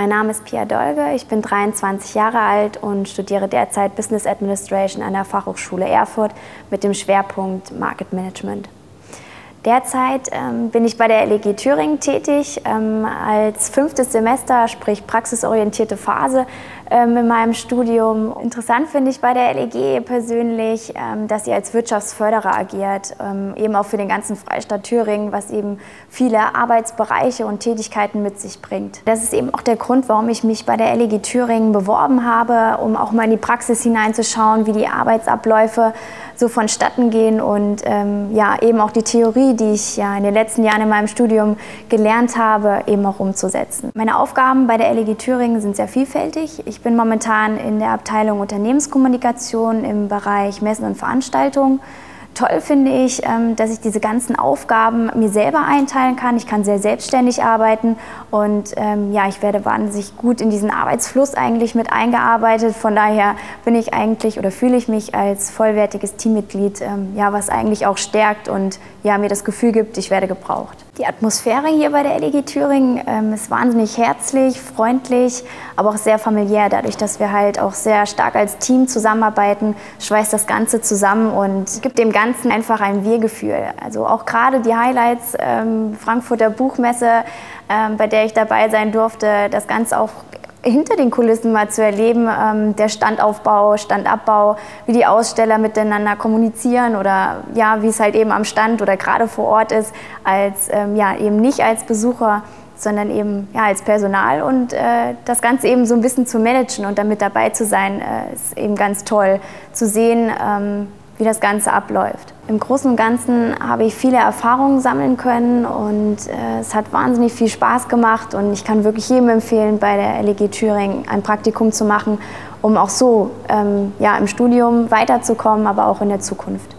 Mein Name ist Pia Dolge, ich bin 23 Jahre alt und studiere derzeit Business Administration an der Fachhochschule Erfurt mit dem Schwerpunkt Market Management. Derzeit bin ich bei der LEG Thüringen tätig, als 5. Semester, sprich praxisorientierte Phase in meinem Studium. Interessant finde ich bei der LEG persönlich, dass sie als Wirtschaftsförderer agiert, eben auch für den ganzen Freistaat Thüringen, was eben viele Arbeitsbereiche und Tätigkeiten mit sich bringt. Das ist eben auch der Grund, warum ich mich bei der LEG Thüringen beworben habe, um auch mal in die Praxis hineinzuschauen, wie die Arbeitsabläufe so vonstatten gehen und ja, eben auch die Theorie, die ich ja in den letzten Jahren in meinem Studium gelernt habe, eben auch umzusetzen. Meine Aufgaben bei der LEG Thüringen sind sehr vielfältig. Ich bin momentan in der Abteilung Unternehmenskommunikation im Bereich Messen und Veranstaltungen. Toll finde ich, dass ich diese ganzen Aufgaben mir selber einteilen kann. Ich kann sehr selbstständig arbeiten und ja, ich werde wahnsinnig gut in diesen Arbeitsfluss eigentlich mit eingearbeitet. Von daher bin ich eigentlich oder fühle ich mich als vollwertiges Teammitglied, ja, was eigentlich auch stärkt und ja, mir das Gefühl gibt, ich werde gebraucht. Die Atmosphäre hier bei der LEG Thüringen ist wahnsinnig herzlich, freundlich, aber auch sehr familiär. Dadurch, dass wir halt auch sehr stark als Team zusammenarbeiten, schweißt das Ganze zusammen und gibt dem Ganzen einfach ein Wir-Gefühl. Also auch gerade die Highlights, Frankfurter Buchmesse, bei der ich dabei sein durfte, das Ganze auch hinter den Kulissen mal zu erleben, der Standaufbau, Standabbau, wie die Aussteller miteinander kommunizieren oder ja, wie es halt eben am Stand oder gerade vor Ort ist, als ja, eben nicht als Besucher, sondern eben ja, als Personal und das Ganze eben so ein bisschen zu managen und damit dabei zu sein, ist eben ganz toll zu sehen, wie das Ganze abläuft. Im Großen und Ganzen habe ich viele Erfahrungen sammeln können und es hat wahnsinnig viel Spaß gemacht und ich kann wirklich jedem empfehlen, bei der LEG Thüringen ein Praktikum zu machen, um auch so ja, im Studium weiterzukommen, aber auch in der Zukunft.